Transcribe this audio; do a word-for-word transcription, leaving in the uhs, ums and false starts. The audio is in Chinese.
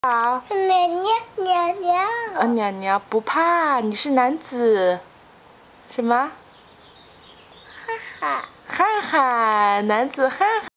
好。 娘娘娘娘。 啊，娘娘不怕，你是男子。什么？ 哈哈。 汉汉，男子汉